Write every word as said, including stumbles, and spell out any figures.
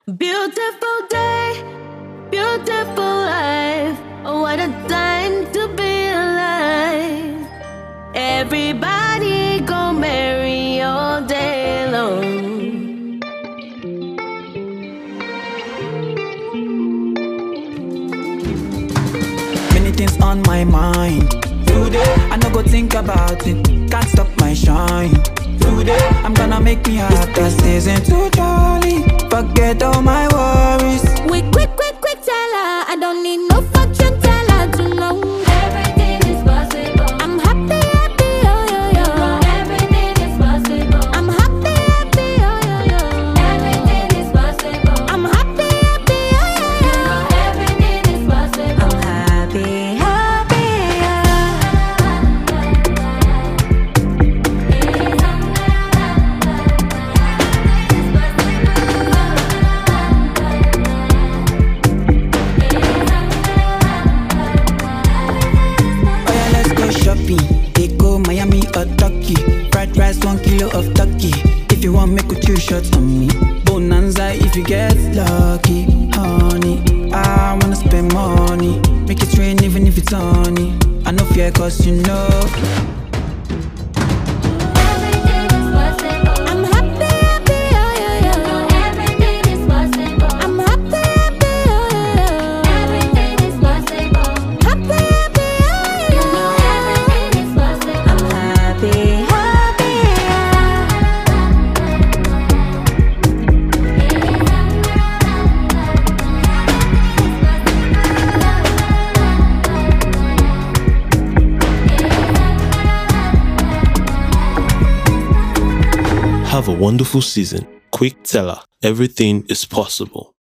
Beautiful day, beautiful life. Oh, what a time to be alive. Everybody go merry all day long. Many things on my mind. Today, I no go think about it. Can't stop my shine. Today, I'm gonna make me happy. This season too jolly. Forget all my worries. We quick, quick, quick teller. I don't need no fortune teller to know everything is possible. I'm happy, happy, oh yo yo. Everything is possible. I'm happy, happy, oh yo yo. Everything is possible. I'm happy, happy, oh yo yo. Everything is possible. I'm happy, happy, Miami or Turkey, fried rice, one kilo of turkey. If you want, make a two shots on me. Bonanza if you get lucky, honey. I wanna spend money, make it rain even if it's sunny. I know fear cause you know. Have a wonderful season. Quickteller. Everything is possible.